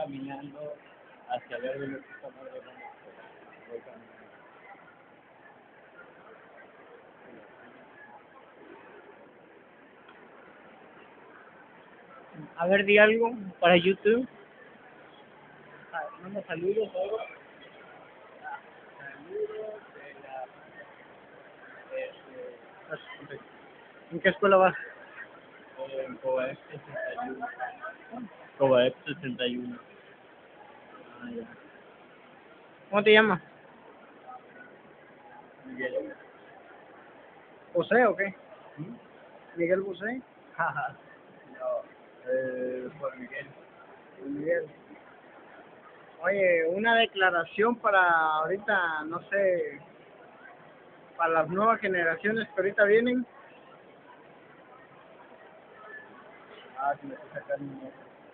caminando hacia ver lo que estamos hablando. Voy caminando. A ver, di algo para YouTube. Manda saludos o algo. Saludos de la... ¿En qué escuela vas? en Cobaep 61. Cobaep 61. Ah, ya. ¿Cómo te llamas? Miguel. ¿José o qué? ¿Mm? ¿Miguel José? No, Juan Miguel. Miguel. Oye, una declaración para ahorita, no sé, para las nuevas generaciones que ahorita vienen. Si me estoy sacando un ojo.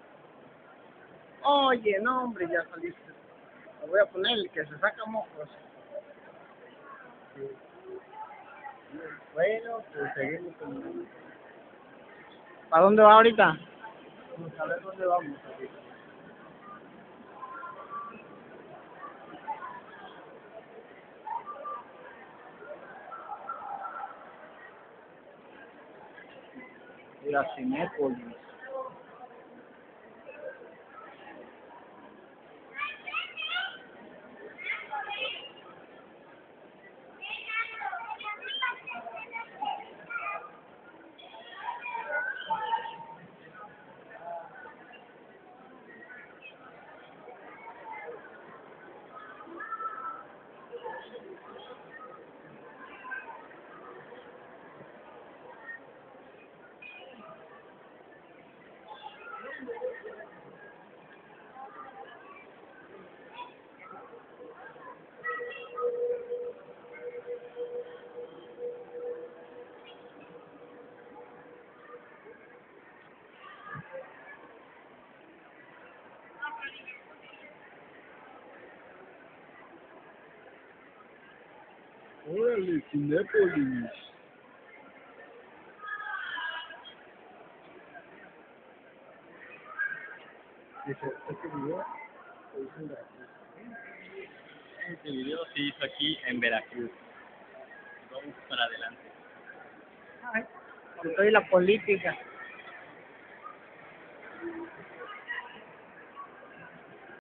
Oye, no, hombre, ya saliste. Lo voy a poner el que se saca mocos. Sí. Bueno, pues seguimos con... ¿Para dónde va ahorita? Vamos a ver dónde vamos aquí. Ir a Cinépolis. Órale, Cinépolis. Dice, este video lo hizo en Veracruz. Este video se hizo aquí en Veracruz. Vamos para adelante. Ay, con toda la política.